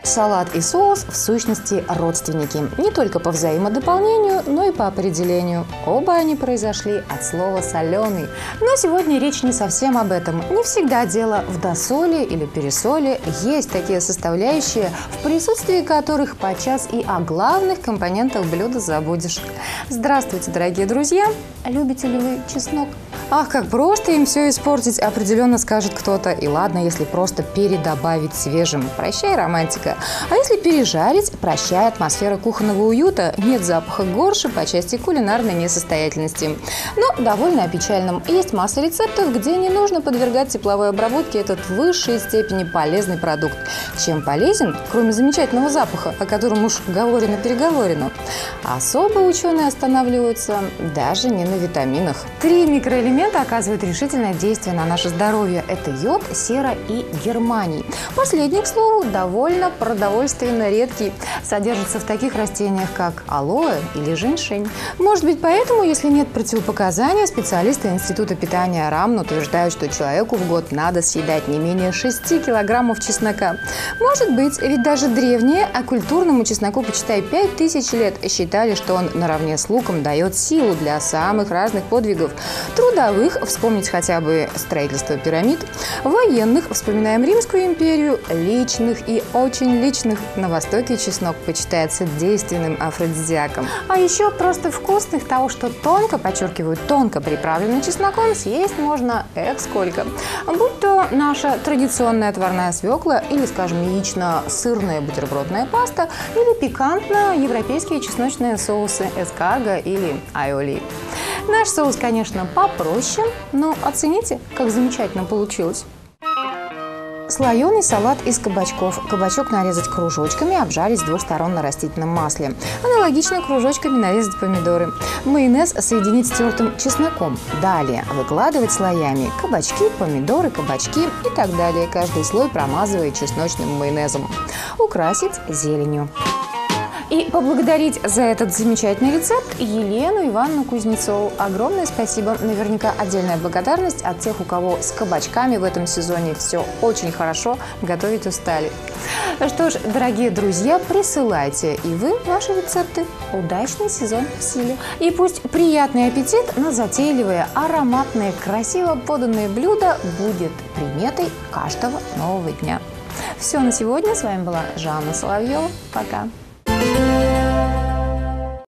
Салат и соус в сущности родственники. Не только по взаимодополнению, но и по определению. Оба они произошли от слова «соленый». Но сегодня речь не совсем об этом. Не всегда дело в досоле или пересоле. Есть такие составляющие, в присутствии которых подчас и о главных компонентах блюда забудешь. Здравствуйте, дорогие друзья! Любите ли вы чеснок? Ах, как просто им все испортить, определенно скажет кто-то. И ладно, если просто передобавить свежим. Прощай, романтика. А если пережарить, прощай, атмосфера кухонного уюта. Нет запаха горши по части кулинарной несостоятельности. Но довольно о печальном. Есть масса рецептов, где не нужно подвергать тепловой обработке этот в высшей степени полезный продукт. Чем полезен, кроме замечательного запаха, о котором уж говорено-переговорено? Особо ученые останавливаются даже не на витаминах. 3 микроэлемента оказывают решительное действие на наше здоровье. Это йод, сера и германий. Последний, к слову, довольно продовольственно редкий. Содержится в таких растениях, как алоэ или женьшень. Может быть, поэтому, если нет противопоказаний, специалисты Института питания РАМН утверждают, что человеку в год надо съедать не менее 6 килограммов чеснока. Может быть, ведь даже древние, а культурному чесноку, почитай, 5000 лет, считали, что он наравне с луком дает силу для самых разных подвигов. Трудовых, вспомнить хотя бы строительство пирамид, военных, вспоминаем Римскую империю, личных и очень личных. На Востоке чеснок почитается действенным афродизиаком. А еще просто вкусных того, что тонко, подчеркиваю, тонко приправленным чесноком съесть можно сколько. Будь то наша традиционная отварная свекла или, скажем, яично-сырная бутербродная паста или пикантно-европейские чесночные соусы эскарго или айоли. Наш соус, конечно, попроще, но оцените, как замечательно получилось. Слоеный салат из кабачков. Кабачок нарезать кружочками, обжарить с 2 сторон на растительном масле. Аналогично кружочками нарезать помидоры. Майонез соединить с тертым чесноком. Далее выкладывать слоями кабачки, помидоры, кабачки и так далее. Каждый слой промазывая чесночным майонезом. Украсить зеленью. И поблагодарить за этот замечательный рецепт Елену Ивановну Кузнецову. Огромное спасибо. Наверняка отдельная благодарность от тех, у кого с кабачками в этом сезоне все очень хорошо, готовить устали. Что ж, дорогие друзья, присылайте и вы ваши рецепты. Удачный сезон в силе. И пусть приятный аппетит на затейливые, ароматные, красиво поданные блюда будет приметой каждого нового дня. Все на сегодня. С вами была Жанна Соловьева. Пока.